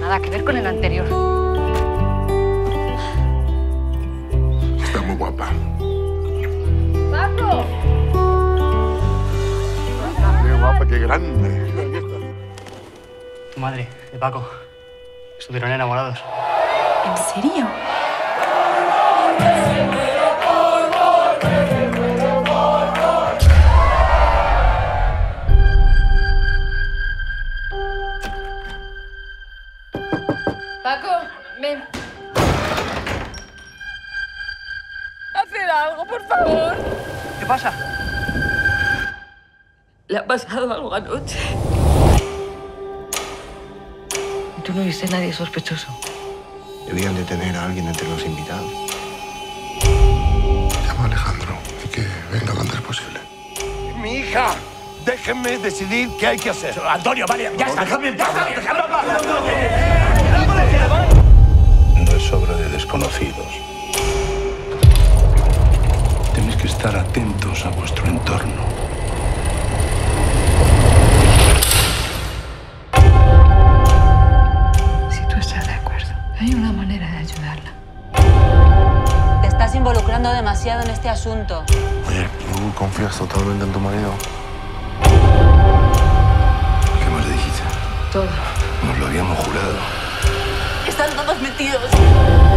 nada que ver con el anterior. Está muy guapa. ¡Paco! Qué guapa, qué grande. Tu madre, de Paco. Estuvieron enamorados. ¿En serio? Paco, ven. Haced algo, por favor. ¿Qué pasa? Le ha pasado algo anoche. ¿Y tú no viste a nadie sospechoso? Debían de tener a alguien entre los invitados. Llama a Alejandro y que venga lo antes posible. Mi hija, déjenme decidir qué hay que hacer. Antonio, vale, ya está, déjame en paz. No es obra de desconocidos. Tenéis que estar atentos a vuestro entorno. Si tú estás de acuerdo, hay una manera de ayudarla. Te estás involucrando demasiado en este asunto. Oye, ¿tú confías totalmente en tu marido? ¿Qué más le dijiste? Todo. Nos lo habíamos jurado. Están todos metidos.